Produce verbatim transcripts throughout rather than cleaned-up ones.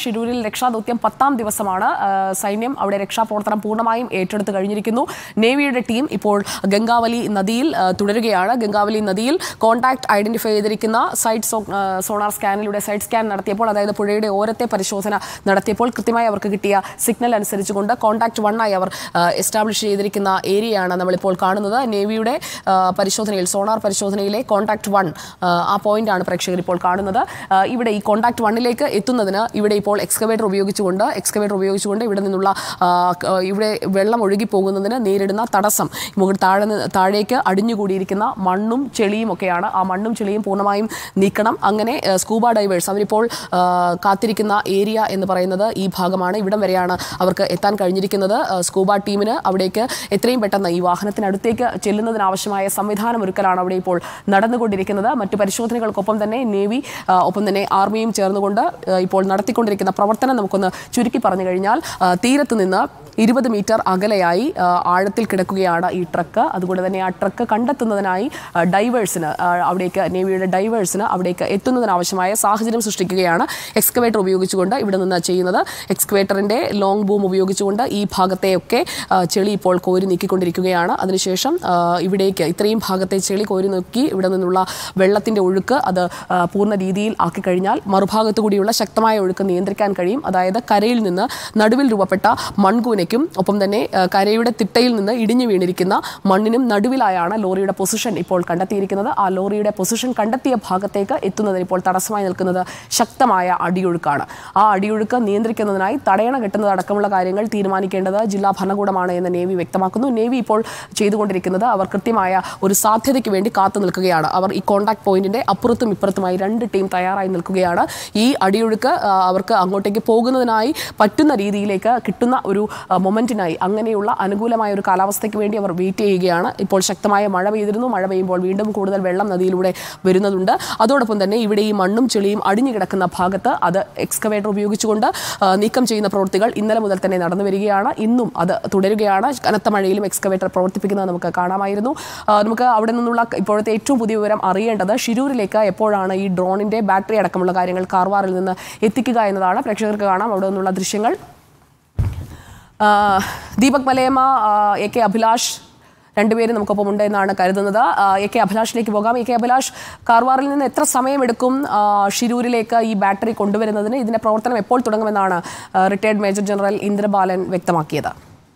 ഷിരൂരിൽ രക്ഷാദൗത്യം പത്താം ദിവസമാണ്. സൈന്യം അവിടെ രക്ഷാപ്രവർത്തനം പൂർണ്ണമായും ഏറ്റെടുത്ത് കഴിഞ്ഞിരിക്കുന്നു. നേവിയുടെ ടീം ഇപ്പോൾ ഗംഗാവലി നദിയിൽ തുടരുകയാണ്. ഗംഗാവലി നദിയിൽ കോൺടാക്ട് ഐഡന്റിഫൈ ചെയ്തിരിക്കുന്ന സൈറ്റ് സോണാർ സ്കാനിലൂടെ സൈറ്റ് സ്കാൻ നടത്തിയപ്പോൾ, അതായത് പുഴയുടെ ഓരത്തെ പരിശോധന നടത്തിയപ്പോൾ കൃത്യമായി അവർക്ക് കിട്ടിയ സിഗ്നൽ അനുസരിച്ചുകൊണ്ട് കോൺടാക്ട് വൺ ആയി അവർ എസ്റ്റാബ്ലിഷ് ചെയ്തിരിക്കുന്ന ഏരിയയാണ് നമ്മളിപ്പോൾ കാണുന്നത്. നേവിയുടെ പരിശോധനയിൽ സോണാർ പരിശോധനയിലെ കോൺടാക്ട് വൺ ആ പോയിന്റാണ് പ്രേക്ഷകർ ഇപ്പോൾ കാണുന്നത്. ഇവിടെ ഈ കോൺടാക്ട് വണ്ണിലേക്ക് എത്തുന്നതിന് ഇവിടെ ഇപ്പോൾ എക്സ്കവേറ്റർ ഉപയോഗിച്ചുകൊണ്ട് എക്സ്കവേറ്റർ ഉപയോഗിച്ചുകൊണ്ട് ഇവിടെ നിന്നുള്ള ഇവിടെ വെള്ളം ഒഴുകി പോകുന്നതിന് നേരിടുന്ന തടസ്സം മുകളിൽ താഴെ താഴേക്ക് അടിഞ്ഞുകൂടിയിരിക്കുന്ന മണ്ണും ചെളിയും ഒക്കെയാണ്. ആ മണ്ണും ചെളിയും പൂർണ്ണമായും നീക്കണം. അങ്ങനെ സ്കൂബ ഡൈവേഴ്സ് അവരിപ്പോൾ കാത്തിരിക്കുന്ന ഏരിയ എന്ന് പറയുന്നത് ഈ ഭാഗമാണ്. ഇവിടം വരെയാണ് അവർക്ക് എത്താൻ കഴിഞ്ഞിരിക്കുന്നത്. സ്കൂബ ടീമിന് അവിടേക്ക് എത്രയും പെട്ടെന്ന് ഈ വാഹനത്തിനടുത്തേക്ക് ചെല്ലുന്നതിനാവശ്യമായ സംവിധാനം ഒരുക്കലാണ് അവിടെ ഇപ്പോൾ നടന്നുകൊണ്ടിരിക്കുന്നത്. മറ്റു പരിശോധനകൾക്കൊപ്പം തന്നെ നേവി ഒപ്പം തന്നെ ആർമിയും ചേർന്നുകൊണ്ട് ഇപ്പോൾ നടത്തിക്കൊണ്ടിരിക്കുന്ന പ്രവർത്തനം നമുക്കൊന്ന് ചുരുക്കി പറഞ്ഞു കഴിഞ്ഞാൽ, തീരത്ത് നിന്ന് ഇരുപത് മീറ്റർ അകലെയായി ആഴത്തിൽ കിടക്കുകയാണ് ഈ ട്രക്ക്. അതുകൊണ്ട് തന്നെ ആ ട്രക്ക് കണ്ടെത്തുന്നതിനായി ഡൈവേഴ്സിന് അവിടേക്ക് നേവിയുടെ ഡൈവേഴ്സിന് അവിടേക്ക് എത്തുന്നതിനാവശ്യമായ സാഹചര്യം സൃഷ്ടിക്കുകയാണ് എക്സ്കവേറ്റർ ഉപയോഗിച്ചുകൊണ്ട് ഇവിടെ നിന്ന് ചെയ്യുന്നത്. എക്സ്കവേറ്ററിൻ്റെ ലോങ് ബൂം ഉപയോഗിച്ചുകൊണ്ട് ഈ ഭാഗത്തെയൊക്കെ ചെളി ഇപ്പോൾ കോരി നീക്കിക്കൊണ്ടിരിക്കുകയാണ്. അതിനുശേഷം ഇവിടേക്ക് ഇത്രയും ഭാഗത്തെ ചെളി കോരി നോക്കി ഇവിടെ നിന്നുള്ള വെള്ളത്തിൻ്റെ ഒഴുക്ക് അത് പൂർണ്ണ രീതിയിൽ ആക്കി കഴിഞ്ഞാൽ മറുഭാഗത്തു കൂടിയുള്ള ശക്തമായ ഒഴുക്ക് നിയന്ത്രിക്കാൻ കഴിയും. അതായത് കരയിൽ നിന്ന് നടുവിൽ രൂപപ്പെട്ട മൺകൂന ഒപ്പം തന്നെ കരയുടെ തിട്ടയിൽ നിന്ന് ഇടിഞ്ഞു വീണിരിക്കുന്ന മണ്ണിനും നടുവിലായാണ് ലോറിയുടെ പൊസിഷൻ ഇപ്പോൾ കണ്ടെത്തിയിരിക്കുന്നത്. ആ ലോറിയുടെ പൊസിഷൻ കണ്ടെത്തിയ ഭാഗത്തേക്ക് എത്തുന്നതിന് ഇപ്പോൾ തടസ്സമായി നിൽക്കുന്നത് ശക്തമായ അടിയൊഴുക്കാണ്. ആ അടിയൊഴുക്ക് നിയന്ത്രിക്കുന്നതിനായി തടയണ കെട്ടുന്നത് അടക്കമുള്ള കാര്യങ്ങൾ തീരുമാനിക്കേണ്ടത് ജില്ലാ ഭരണകൂടമാണ് എന്ന് നേവി വ്യക്തമാക്കുന്നു. നേവി ഇപ്പോൾ ചെയ്തുകൊണ്ടിരിക്കുന്നത് അവർ കൃത്യമായ ഒരു സാധ്യതയ്ക്ക് വേണ്ടി കാത്തു നിൽക്കുകയാണ്. അവർ ഈ കോൺടാക്ട് പോയിന്റിന്റെ അപ്പുറത്തും ഇപ്പുറത്തുമായി രണ്ട് ടീം തയ്യാറായി നിൽക്കുകയാണ്. ഈ അടിയൊഴുക്ക് അവർക്ക് അങ്ങോട്ടേക്ക് പോകുന്നതിനായി പറ്റുന്ന രീതിയിലേക്ക് കിട്ടുന്ന ഒരു മൊമെന്റിനായി അങ്ങനെയുള്ള അനുകൂലമായ ഒരു കാലാവസ്ഥയ്ക്ക് വേണ്ടി അവർ വെയിറ്റ് ചെയ്യുകയാണ്. ഇപ്പോൾ ശക്തമായ മഴ പെയ്തിരുന്നു. മഴ പെയ്യുമ്പോൾ വീണ്ടും കൂടുതൽ വെള്ളം നദിയിലൂടെ വരുന്നതുണ്ട്. അതോടൊപ്പം തന്നെ ഇവിടെ ഈ മണ്ണും ചെളിയും അടിഞ്ഞു കിടക്കുന്ന ഭാഗത്ത് അത് എക്സ്കവേറ്റർ ഉപയോഗിച്ചുകൊണ്ട് നീക്കം ചെയ്യുന്ന പ്രവൃത്തികൾ ഇന്നലെ മുതൽ തന്നെ നടന്നു വരികയാണ്. ഇന്നും അത് തുടരുകയാണ്. കനത്ത മഴയിലും എക്സ്കവേറ്റർ പ്രവർത്തിപ്പിക്കുന്നത് നമുക്ക് കാണാമായിരുന്നു. നമുക്ക് അവിടെ നിന്നുള്ള ഇപ്പോഴത്തെ ഏറ്റവും പുതിയ വിവരം അറിയേണ്ടത് ഷിരൂരിലേക്ക് എപ്പോഴാണ് ഈ ഡ്രോണിന്റെ ബാറ്ററി അടക്കമുള്ള കാര്യങ്ങൾ കാർവാറിൽ നിന്ന് എത്തിക്കുക എന്നതാണ്. പ്രേക്ഷകർക്ക് കാണാം അവിടെ നിന്നുള്ള ദൃശ്യങ്ങൾ. ദീപക് മലയമ്മ, എ കെ അഭിലാഷ് രണ്ടുപേരും നമുക്കൊപ്പം ഉണ്ട് എന്നാണ് കരുതുന്നത്. എ കെ അഭിലാഷിലേക്ക് പോകാം. എ കെ അഭിലാഷ്, കാർവാറിൽ നിന്ന് എത്ര സമയമെടുക്കും ഷിരൂരിലേക്ക് ഈ ബാറ്ററി കൊണ്ടുവരുന്നതിന്? ഇതിന്റെ പ്രവർത്തനം എപ്പോൾ തുടങ്ങുമെന്നാണ് റിട്ടയർഡ് മേജർ ജനറൽ ഇന്ദ്രബാലൻ വ്യക്തമാക്കിയത്?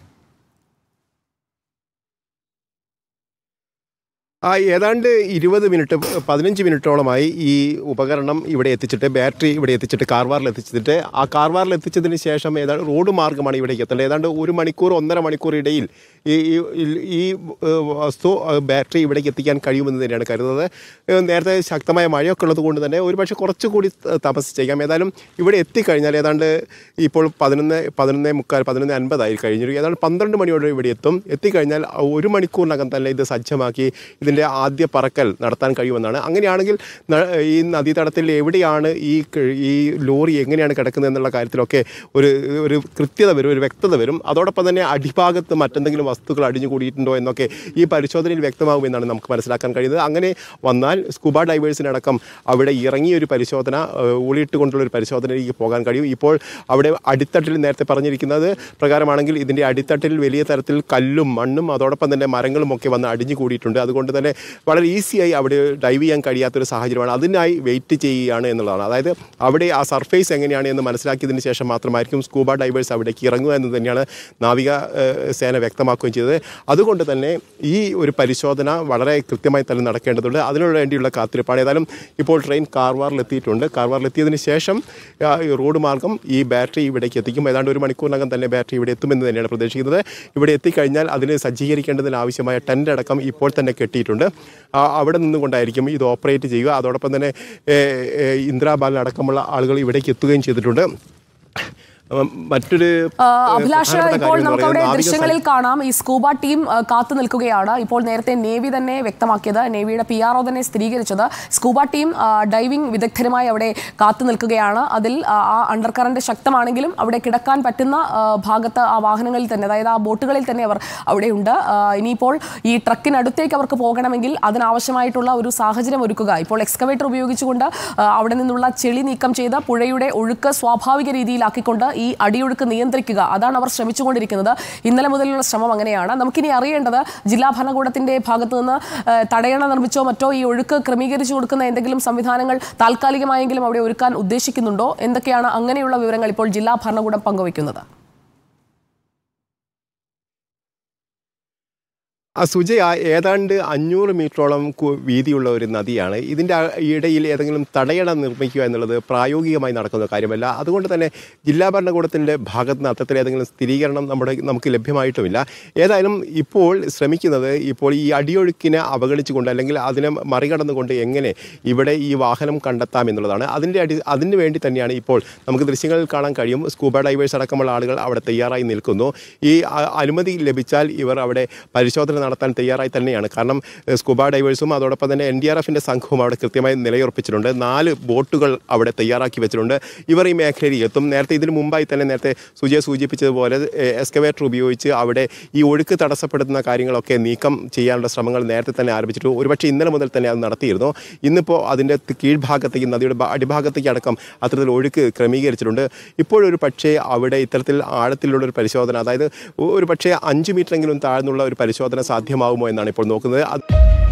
ആ ഏതാണ്ട് ഇരുപത് മിനിറ്റ് പതിനഞ്ച് മിനിറ്റോളമായി ഈ ഉപകരണം ഇവിടെ എത്തിച്ചിട്ട് ബാറ്ററി ഇവിടെ എത്തിച്ചിട്ട് കാർവാറിൽ എത്തിച്ചിട്ട് ആ കാർവാറിൽ എത്തിച്ചതിന് ശേഷം ഏതാണ്ട് റോഡ് മാർഗ്ഗമാണ് ഇവിടേക്ക് എത്തേണ്ടത്. ഏതാണ്ട് ഒരു മണിക്കൂർ ഒന്നര മണിക്കൂർ ഇടയിൽ ഈ ഈ വസ്തു ബാറ്ററി ഇവിടേക്ക് എത്തിക്കാൻ കഴിയുമെന്ന് തന്നെയാണ് കരുതുന്നത്. നേരത്തെ ശക്തമായ മഴയൊക്കെ ഉള്ളത് കൊണ്ട് തന്നെ ഒരുപക്ഷെ കുറച്ചുകൂടി താമസിച്ചേക്കാം. ഏതായാലും ഇവിടെ എത്തിക്കഴിഞ്ഞാൽ ഏതാണ്ട് ഇപ്പോൾ പതിനൊന്ന് പതിനൊന്ന് മുക്കാൽ പതിനൊന്ന് അൻപതായി കഴിഞ്ഞു. ഏതാണ്ട് പന്ത്രണ്ട് മണിയോടെ ഇവിടെ എത്തും. എത്തിക്കഴിഞ്ഞാൽ ഒരു മണിക്കൂറിനകം തന്നെ ഇത് സജ്ജമാക്കി ഇതിൻ്റെ ആദ്യ പറക്കൽ നടത്താൻ കഴിയുമെന്നാണ്. അങ്ങനെയാണെങ്കിൽ ഈ നദീതടത്തിൽ എവിടെയാണ് ഈ ഈ ലോറി എങ്ങനെയാണ് കിടക്കുന്നത് എന്നുള്ള കാര്യത്തിലൊക്കെ ഒരു ഒരു കൃത്യത വരും, ഒരു വ്യക്തത വരും. അതോടൊപ്പം തന്നെ അടിഭാഗത്ത് മറ്റെന്തെങ്കിലും വസ്തുക്കൾ അടിഞ്ഞു കൂടിയിട്ടുണ്ടോ എന്നൊക്കെ ഈ പരിശോധനയിൽ വ്യക്തമാകുമെന്നാണ് നമുക്ക് മനസ്സിലാക്കാൻ കഴിയുന്നത്. അങ്ങനെ വന്നാൽ സ്കൂബ ഡൈവേഴ്സിനടക്കം അവിടെ ഇറങ്ങിയ ഒരു പരിശോധന, ഊളിയിട്ട് കൊണ്ടുള്ളൊരു പരിശോധനയിലേക്ക് പോകാൻ കഴിയും. ഇപ്പോൾ അവിടെ അടിത്തട്ടിൽ നേരത്തെ പറഞ്ഞിരിക്കുന്നത് പ്രകാരമാണെങ്കിൽ ഇതിൻ്റെ അടിത്തട്ടിൽ വലിയ തരത്തിൽ കല്ലും മണ്ണും അതോടൊപ്പം തന്നെ മരങ്ങളും ഒക്കെ വന്ന് അടിഞ്ഞു കൂടിയിട്ടുണ്ട്. അതുകൊണ്ട് തന്നെ വളരെ ഈസിയായി അവിടെ ഡൈവ് ചെയ്യാൻ കഴിയാത്തൊരു സാഹചര്യമാണ്. അതിനായി വെയിറ്റ് ചെയ്യുകയാണ് എന്നുള്ളതാണ്. അതായത് അവിടെ ആ സർഫേസ് എങ്ങനെയാണ് എന്ന് മനസ്സിലാക്കിയതിന് ശേഷം മാത്രമായിരിക്കും സ്കൂബ ഡൈവേഴ്സ് അവിടേക്ക് ഇറങ്ങുക എന്ന് തന്നെയാണ് നാവിക സേന വ്യക്തമാക്കുകയും ചെയ്തത്. അതുകൊണ്ട് തന്നെ ഈ ഒരു പരിശോധന വളരെ കൃത്യമായി തന്നെ നടക്കേണ്ടതുണ്ട്. അതിനു വേണ്ടിയുള്ള കാത്തിരിപ്പാണ്. ഏതായാലും ഇപ്പോൾ ട്രെയിൻ കാർവാറിലെത്തിയിട്ടുണ്ട്. കാർവാറിലെത്തിയതിന് ശേഷം റോഡ് മാർഗം ഈ ബാറ്ററി ഇവിടേക്ക് എത്തിക്കും. ഏതാണ്ട് ഒരു മണിക്കൂറിനകം തന്നെ ബാറ്ററി ഇവിടെ എത്തുമെന്ന് തന്നെയാണ് പ്രതീക്ഷിക്കുന്നത്. ഇവിടെ എത്തിക്കഴിഞ്ഞാൽ അതിന് സജ്ജീകരിക്കേണ്ടതിന് ആവശ്യമായ ടെൻ്റ് അടക്കം ഇപ്പോൾ തന്നെ കെട്ടിയിട്ടുണ്ട്. അവിടെ നിന്നുകൊണ്ടായിരിക്കും ഇത് ഓപ്പറേറ്റ് ചെയ്യുക. അതോടൊപ്പം തന്നെ ഇന്ദ്രാബാലൻ അടക്കമുള്ള ആളുകൾ ഇവിടേക്ക് എത്തുകയും ചെയ്തിട്ടുണ്ട്. മറ്റൊരു അഭിലാഷ്, ഇപ്പോൾ നമുക്ക് അവിടെ ദൃശ്യങ്ങളിൽ കാണാം ഈ സ്കൂബ ടീം കാത്തു നിൽക്കുകയാണ്. ഇപ്പോൾ നേരത്തെ നേവി തന്നെ വ്യക്തമാക്കിയത്, നേവിയുടെ പി ആർ ഒ തന്നെ സ്ഥിരീകരിച്ചത്, സ്കൂബ ടീം ഡൈവിംഗ് വിദഗ്ധരുമായി അവിടെ കാത്തു നിൽക്കുകയാണ്. അതിൽ ആ അണ്ടർ കറന്റ് ശക്തമാണെങ്കിലും അവിടെ കിടക്കാൻ പറ്റുന്ന ഭാഗത്ത് ആ വാഹനങ്ങളിൽ തന്നെ, അതായത് ആ ബോട്ടുകളിൽ തന്നെ അവർ അവിടെയുണ്ട്. ഇനിയിപ്പോൾ ഈ ട്രക്കിനടുത്തേക്ക് അവർക്ക് പോകണമെങ്കിൽ അതിനാവശ്യമായിട്ടുള്ള ഒരു സാഹചര്യം ഒരുക്കുക. ഇപ്പോൾ എക്സ്കവേറ്റർ ഉപയോഗിച്ചുകൊണ്ട് അവിടെ നിന്നുള്ള ചെളി നീക്കം ചെയ്ത് പുഴയുടെ ഒഴുക്ക് സ്വാഭാവിക രീതിയിലാക്കിക്കൊണ്ട് ഈ അടിയൊഴുക്ക് നിയന്ത്രിക്കുക, അതാണ് അവർ ശ്രമിച്ചുകൊണ്ടിരിക്കുന്നത്. ഇന്നലെ മുതലുള്ള ശ്രമം അങ്ങനെയാണ്. നമുക്കിനി അറിയേണ്ടത് ജില്ലാ ഭരണകൂടത്തിന്റെ ഭാഗത്തു നിന്ന് തടയണ നിർമ്മിച്ചോ മറ്റോ ഈ ഒഴുക്ക് ക്രമീകരിച്ചു കൊടുക്കുന്ന എന്തെങ്കിലും സംവിധാനങ്ങൾ താൽക്കാലികമായെങ്കിലും അവിടെ ഒരുക്കാൻ ഉദ്ദേശിക്കുന്നുണ്ടോ? എന്തൊക്കെയാണ് അങ്ങനെയുള്ള വിവരങ്ങൾ ഇപ്പോൾ ജില്ലാ ഭരണകൂടം പങ്കുവയ്ക്കുന്നത്? ആ സുജയ ഏതാണ്ട് അഞ്ഞൂറ് മീറ്ററോളം വീതിയുള്ള ഒരു നദിയാണ്. ഇതിൻ്റെ ഇടയിൽ ഏതെങ്കിലും തടയണ നിർമ്മിക്കുക എന്നുള്ളത് പ്രായോഗികമായി നടക്കുന്ന കാര്യമല്ല. അതുകൊണ്ട് തന്നെ ജില്ലാ ഭരണകൂടത്തിൻ്റെ ഭാഗത്ത് നിന്ന് അത്തരത്തിൽ ഏതെങ്കിലും സ്ഥിരീകരണം നമ്മുടെ നമുക്ക് ലഭ്യമായിട്ടുമില്ല. ഏതായാലും ഇപ്പോൾ ശ്രമിക്കുന്നത് ഇപ്പോൾ ഈ അടിയൊഴുക്കിനെ അവഗണിച്ചുകൊണ്ട് അല്ലെങ്കിൽ അതിനെ മറികടന്നുകൊണ്ട് എങ്ങനെ ഇവിടെ ഈ വാഹനം കണ്ടെത്താം എന്നുള്ളതാണ്. അതിൻ്റെ അടി അതിന് വേണ്ടി തന്നെയാണ് ഇപ്പോൾ നമുക്ക് ദൃശ്യങ്ങളിൽ കാണാൻ കഴിയും. സ്കൂബ ഡൈവേഴ്സ് അടക്കമുള്ള ആളുകൾ അവിടെ തയ്യാറായി നിൽക്കുന്നു. ഈ അനുമതി ലഭിച്ചാൽ ഇവർ അവിടെ പരിശോധന നടത്താൻ തയ്യാറായി തന്നെയാണ്. കാരണം സ്കൂബ ഡൈവേഴ്സും അതോടൊപ്പം തന്നെ എൻ ഡി ആർ എഫിൻ്റെ സംഘവും അവിടെ കൃത്യമായി നിലയുറപ്പിച്ചിട്ടുണ്ട്. നാല് ബോട്ടുകൾ അവിടെ തയ്യാറാക്കി വെച്ചിട്ടുണ്ട്. ഇവർ ഈ മേഖലയിൽ എത്തും. നേരത്തെ ഇതിന് മുമ്പായി തന്നെ നേരത്തെ സുജയ സൂചിപ്പിച്ചതുപോലെ എക്സ്കവേറ്റർ ഉപയോഗിച്ച് അവിടെ ഈ ഒഴുക്ക് തടസ്സപ്പെടുത്തുന്ന കാര്യങ്ങളൊക്കെ നീക്കം ചെയ്യാനുള്ള ശ്രമങ്ങൾ നേരത്തെ തന്നെ ആരംഭിച്ചിട്ടു. ഒരുപക്ഷെ ഇന്നലെ മുതൽ തന്നെ അത് നടത്തിയിരുന്നു. ഇന്നിപ്പോൾ അതിൻ്റെ കീഴ്ഭാഗത്തേക്ക് നദിയുടെ അടിഭാഗത്തേക്ക് അടക്കം അത്തരത്തിൽ ഒഴുക്ക് ക്രമീകരിച്ചിട്ടുണ്ട്. ഇപ്പോഴൊരു പക്ഷേ അവിടെ ഇത്തരത്തിൽ ആഴത്തിലുള്ളൊരു പരിശോധന, അതായത് ഒരു പക്ഷേ അഞ്ച് മീറ്ററെങ്കിലും താഴ്ന്നുള്ള ഒരു പരിശോധന സാധ്യമാകുമോ എന്നാണ് ഇപ്പോൾ നോക്കുന്നത്.